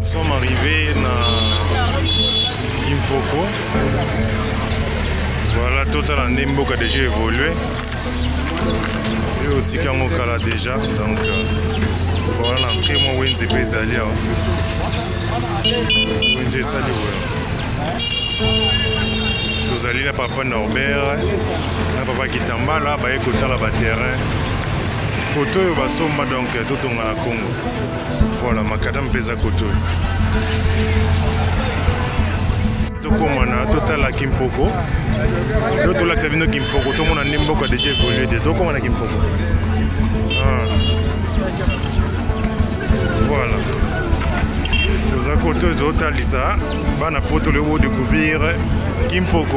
Nous sommes arrivés à Kimpoko. Voilà, total en Nimbo qui a déjà évolué. Et au Tikamokala déjà. Donc voilà l'entrée, moi, Wendy Bezali. Wendy Sali. Nous allons là, papa Norbert. Là, papa qui tamba là, bah écoute là, bas terrain. Koto va somba donc tout on a Congo. Voilà, macadam pesa koto. Tout comme on a total à Kimpoko. D'autres là qui viennent Kimpoko, tout le monde a Nimbo qui a déjà évolué. Tout comme on a Kimpoko. Voilà. Tous à côté de l'hôtel Lisa, on a poto le haut découvrir Kimpoko.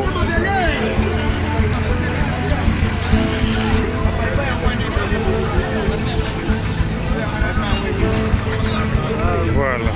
Voilà.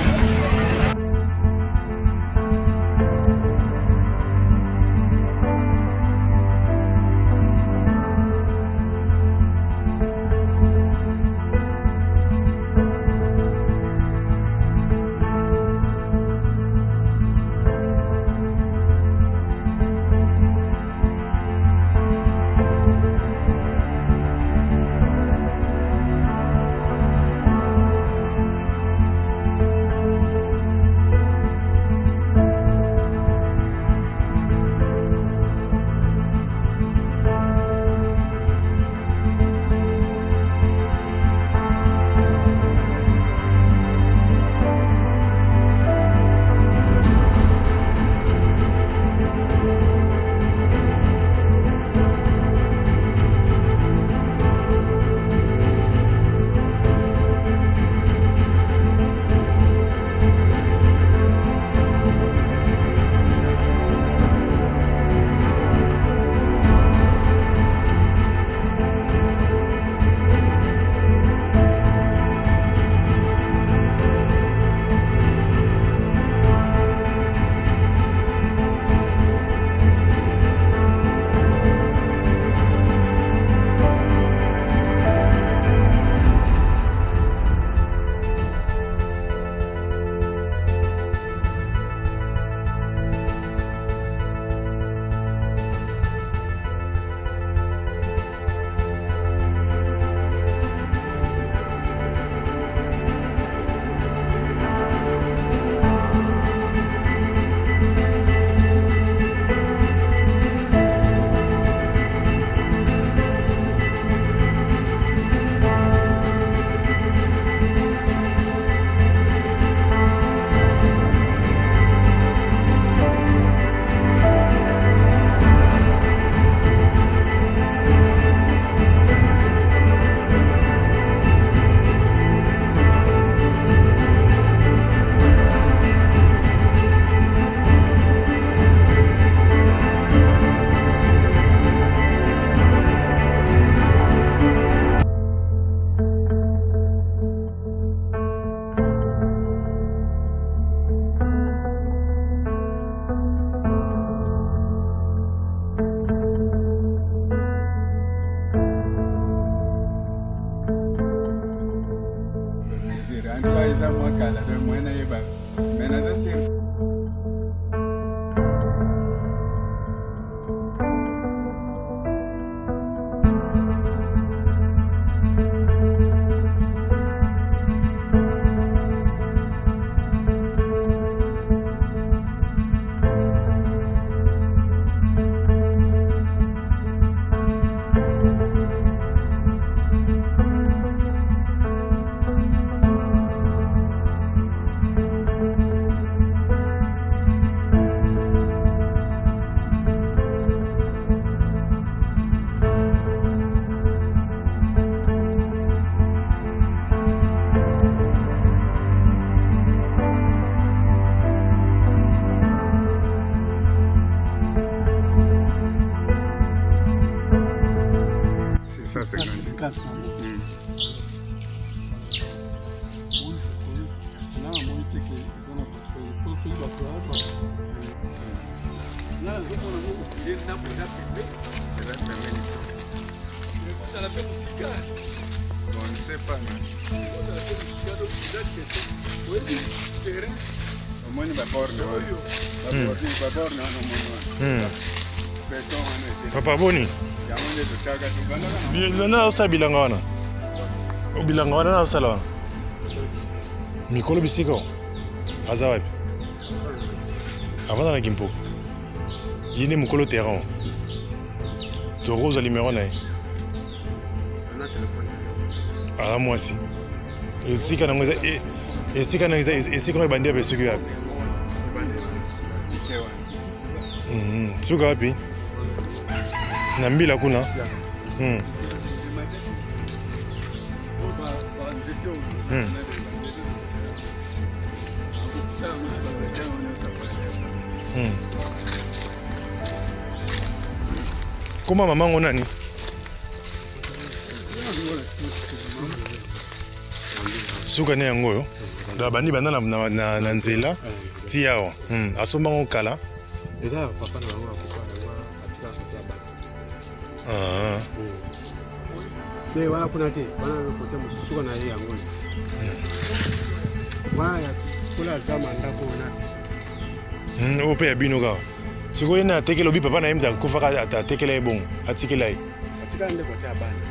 Ça, c'est grandi. On ne sait pas. Papa Boni. Na osa bilanga wana. O bilanga wana na osala wana. Mikolo bisiko. Aza wapi? Avant na Kimpoko. Yine mukolo terrain. Toro za numéro na ye. On a téléphone. Ah moi aussi. Esika na ngoza esika na ngoza esika na bandia besuki wapi? Suka wapi? Na mbila kuna. Koma mama ngo nani? Suka ne yango yo. Da bandi banda na nzela ti yawo. Asomba ngo kala. Déjà papa na ngo papa atika kutaba. Be wana kuna te, wana kote musuka na yeye yango. Wana kula zama ndako na. Ope ya bino ka. Siko yena atekela obi papa na ye mta kufaka atekela ye bon, atikela ye. Atika nde kote abana.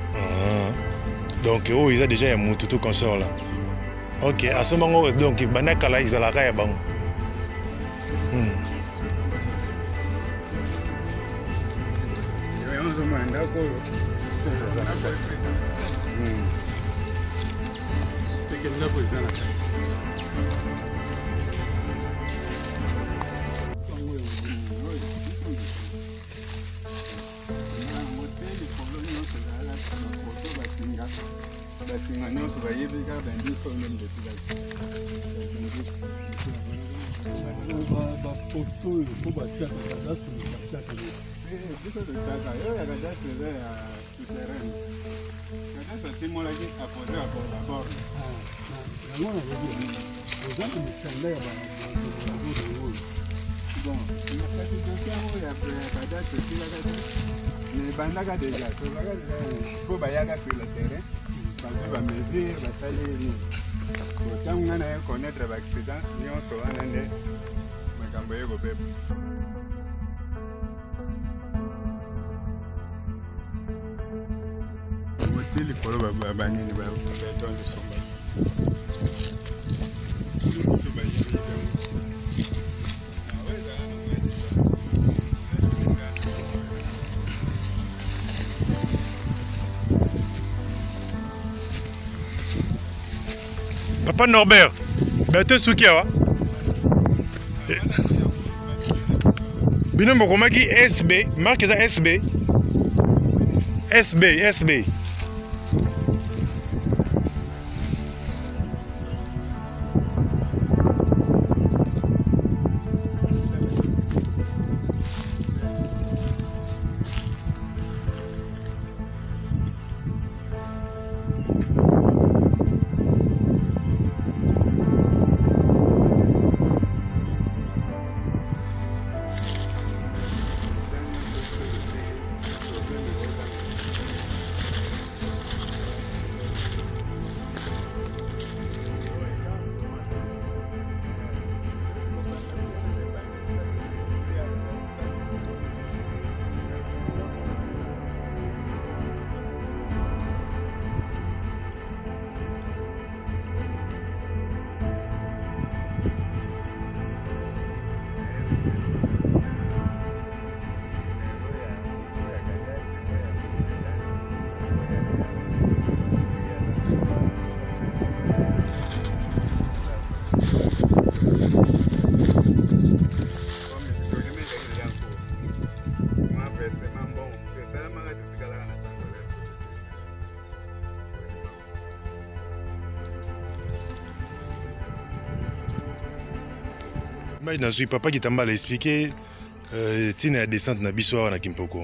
Donc oh ils a déjà un mutu tout consort là. OK, à ce moment donc bana kala izalaka ya bango. C'est que nous avons besoin de Bandaga déjà, faut bayaga sur le terrain, parce que va mesure, va faire les quand on a connaître l'accident, nous on sera en Inde, mais quand on va y aller. Motel il faut le banner, il va faire ton de son bain. Papa Norbert, tu souki awa. Bino mokomaki SB, marque ça SB. SB. Je suis papa qui t'a mal expliqué. Tu es descente na biso na Kimpoko.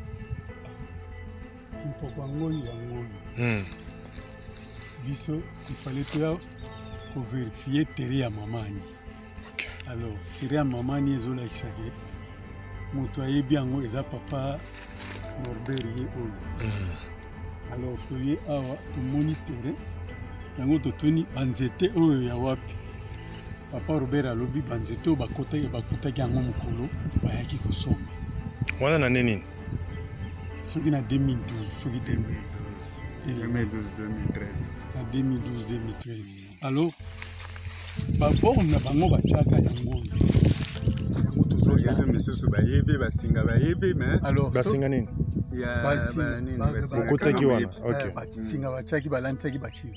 Kimpoko ngoni ya ngoni. Biso il fallait pour vérifier terre ya mamani. Alors terre ya mamani ezola kisake. Moto ayebi yango eza papa Norbert ye oyo. Alors toye awa tomoni terre yango totuni banzete oyo ya wapi papa Robert alobi banzete oyo bakutaki yango mokolo bayaki kosomba wana na nini soki na 2012 soki 2012-2013 na 2012-2013 alors baborne na bango batiaka yango yato misusu bayebi basinga bayebi alors basinga nini okotaki wana basinga batiaki balantisaki bakili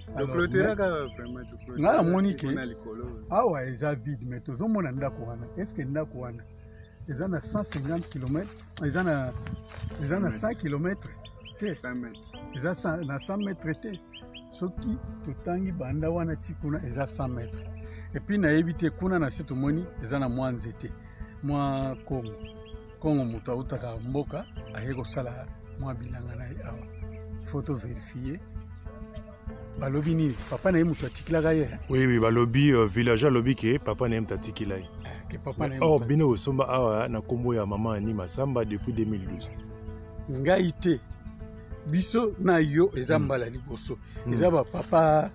nga namoni ke awa eza vide mais tozomona ndako wana estce ndako wana eza na 150 km eza na 100 km te eza na 100 mètre te soki totangi banda wana ti kuna eza 100 mètre epuis nayebi te kuna na se tomoni eza na mwa nzete mwa kongo moto autaka mboka aye kosala mwa bilanga na ye awa faut tovérifie balobi nini papa na ye moto atikilaka ye oui balobi village alobi ke papa na ye moto atikila ye or bino osomba awa na nkombo ya mama ani masamba depuis 2012 ngai te biso na yo eza mbala liboso eza bapapa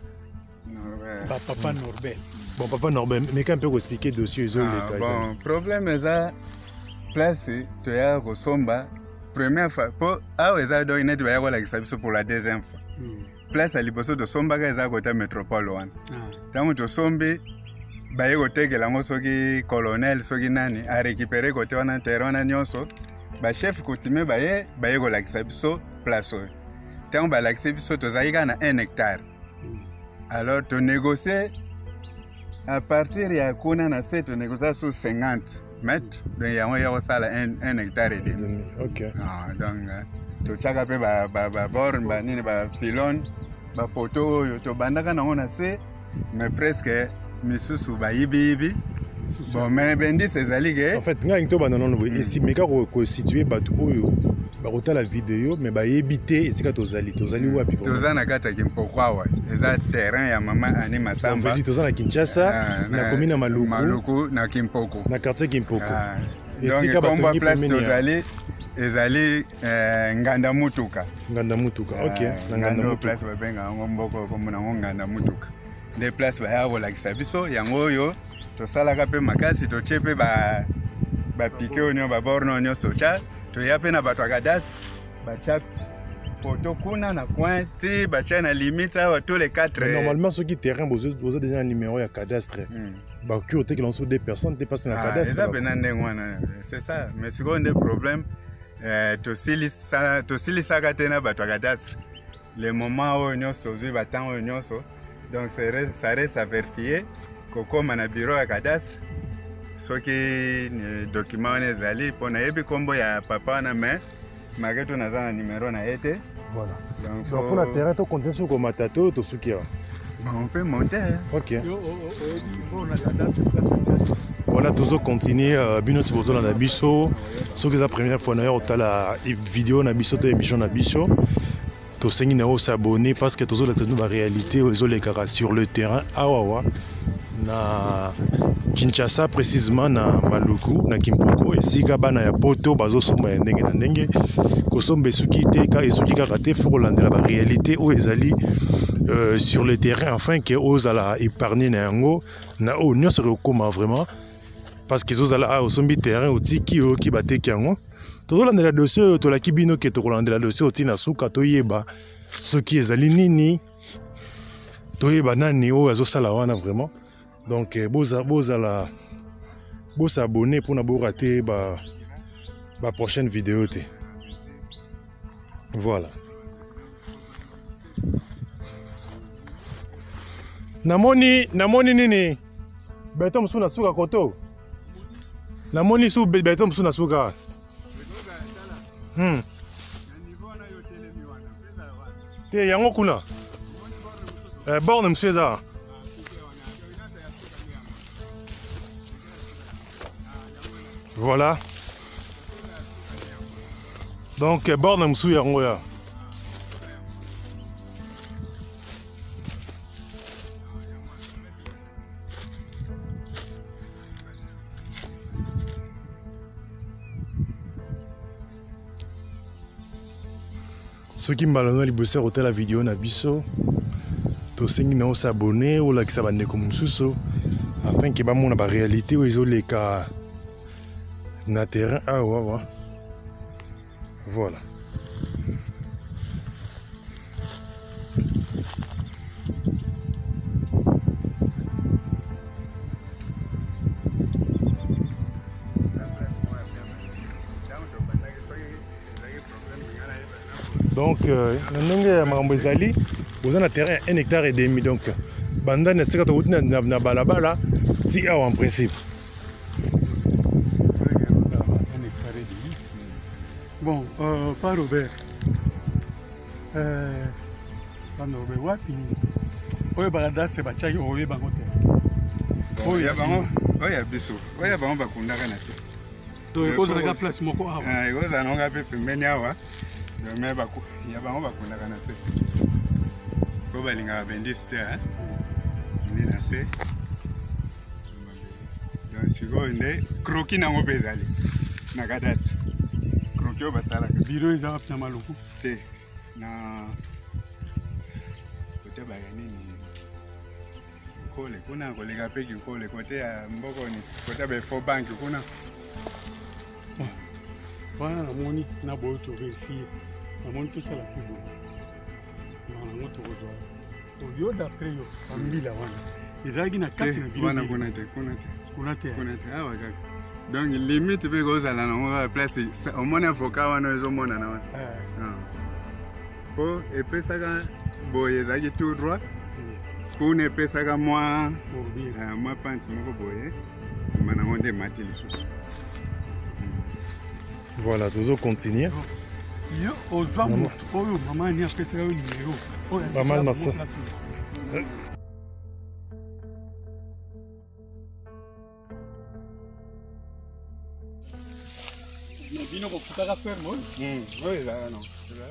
Norbert bon papa Norbert mais quand peut expliquer dossier ezoleka bon problème eza place toya kosomba première fois po awa eza donc neti baya kolakisa biso pour la deuxième fois place ya liboso tosombaka eza kota métropole wana ntango tosombi baye kotekela yango soki colonel soki nani arécupere kote wana terrain wana nyonso bachef coutumier baye kolakisa biso place oyo ntango balakisa biso tozalaki kaka na 1 hectare alors tonégocie à partir ya kuna na se tonégocie sur 50 mètres donc yango ya kosala 1 hectare et demi donc totyaka mpe baborne banini bapylone bapoto oyo tobandaka nango na se mais presque misusu bayibiyibi bon mais bendisi ezali ke en fait ngai tobanda nono boye esimeka kositue bato oyo bakotala video mais bayebi te esika tozali wapi toza na kati ya Kimpoko awa eza terrain ya mama ani masamba toza na Kinshasa na commune ya Maluku na Kimpoko na quartier Kimpoko esika batongi place tozali ezali nganda mutuka ok na nganda mutuka place babenga yango mboko komona ngo nganda mutuka nde place baya kolakisa biso yango oyo tosalaka mpe makasi totie mpe bapike oyo baborne oyo nyonso tya toya mpe na bato ya cadastre batya poto kuna na coin ti batya na limite awa tous les 4 normalement soki terrain boza déjà na numéro ya cadastre bakoki otekela nso 2 personnes te passe na cadastre eza pena ndenge wana c'est ça mais sikoyo nde problème tosilisaka te na bato ya cadastre le moment oyo nyonso tozwi batango oyo nyonso donc ça reste à vérifier kokoma na bureau ya cadastre soki document wana ezali mpo nayebi nkombo ya papa wana mais make to naza na numero na ye te donc mpona terrain tokontinue soki komata to tosuki awa on peut monter ok voilà tozocontinue bino ti bozolanda biso soki eza première fois na yo kotala video na biso to émission na biso tosengi na yo s'abonner parce que tozolata bino baréalité oyo ezolekaka sur le terrain awawa na Kinshasa précisément na Maluku na Kimpoko esika bana ya poto bazosomba ya ndenge na ndenge kosomba esuki te kaka te fo kolandela baréalité oyo ezali sur le terrain afin ke ozala épargner na yango na oyo nyonso ekokoma vraiment parce que ezozala osombi terrain otiki oyo ki bateki yango tozolandela dossier oyo tolaki bino ke tokolandela dossier oti na suka toyeba soki ezali nini toyeba nani oyo azosala wana vraiment donc s'abonner pour ne pas rater la prochaine vidéo. Voilà. Namoni nini beton suna suka koto. Namoni su beton suna suka. Te yango kuna. Borne monsieur za. Voilà. Donc, borne msou yango ya. Ceux qui m'ont liboser hôtel la vidéo na biso. tosengi na s'abonner olakisa bandeko mosusu afin ke bamona baréalité oyo ezoleka na terrain awa. Voilà. Donc, vous avez un terrain 1,5 hectare. Donc, banda ne sera pas na balabala, ti en principe. 1,5 hectare. Bon, pas Robert. Pas Robert, wapi. Oye balada se bachaki oye bango te. Oye bango, oye biso. Oye bango bakundaka na se. Donc, cause la place moko awa. Cause anonga pe pembeni awa. Mais baku, ya bango bakundaka na se. Ko balinga bendiste ni na se. Donc siko inde kroki na ngo bezali. Na kadasi. Kroki obasala ka biro eza apna maluku te na kote bagani ni kole kuna kolega peki kole kote ya mboko ni kote ba fo bank kuna. Wana namoni na boyo to vérifier. Namoni tout ça la plus beau. Na moto ko yo d'après yo ambila wana. Ezaki na kati na biro. Wana kuna te. Awa kaka. Donc limite pe kozala na place au moins avocat wana ezomona na wana. Po epesaka boye ezaki tout droit. Pour ne epesaka moi panti moko boye. Sima na ngonde mati lisusu. Voilà, toujours continuer. Yo ozwa moto oyo mama ni apesaka yo numéro. Maman na ça. Bino kokutaka ferme oyo? Oyo ezala non.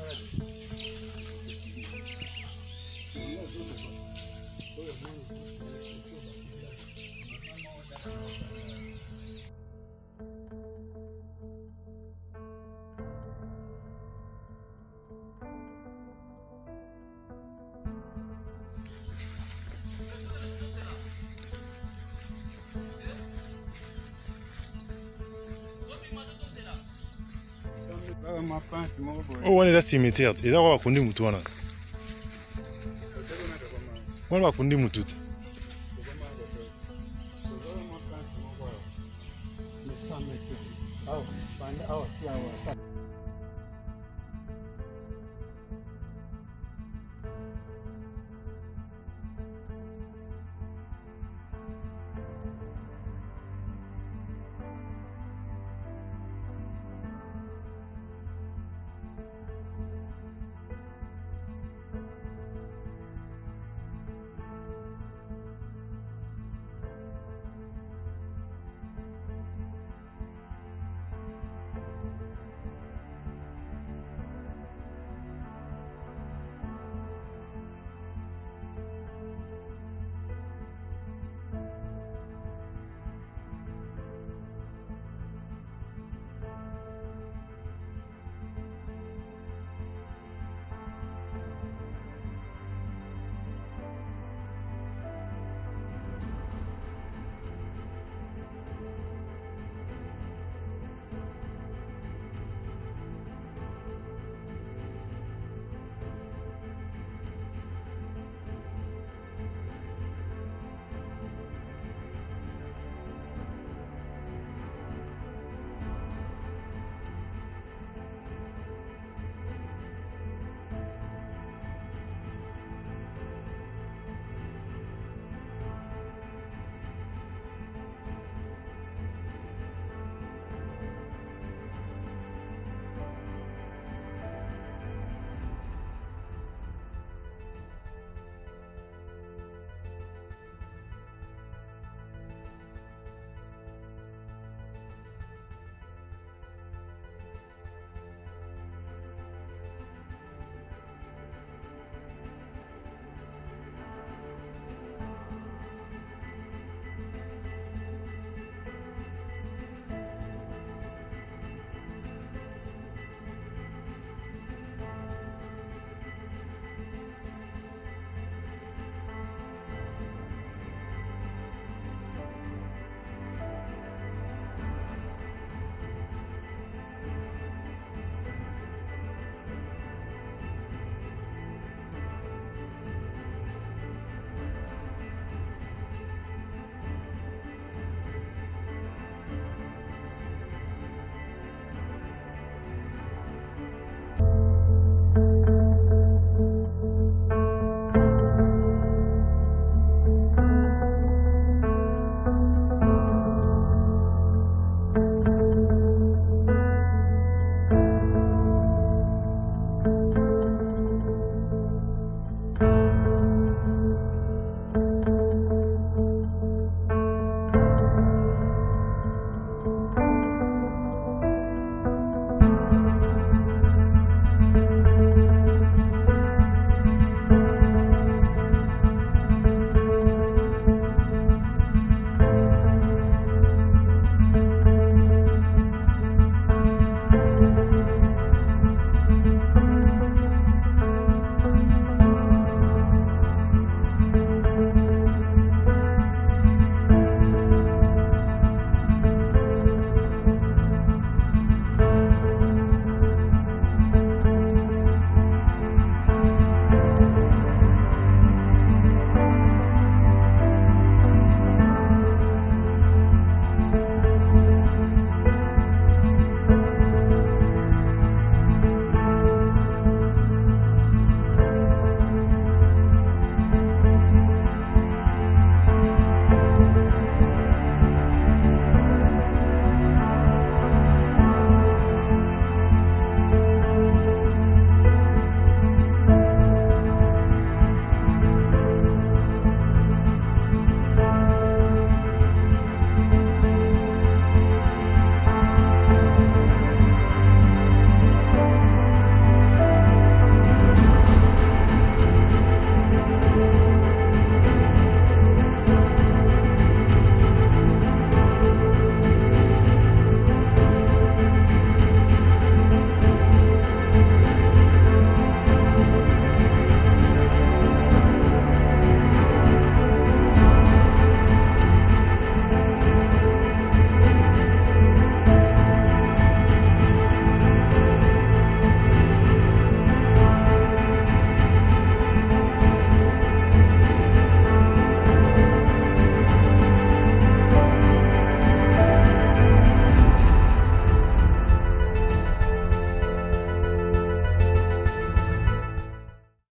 Oh, on est à cimetière. Et là, on va conduire Moutouana. On va conduire Moutouana.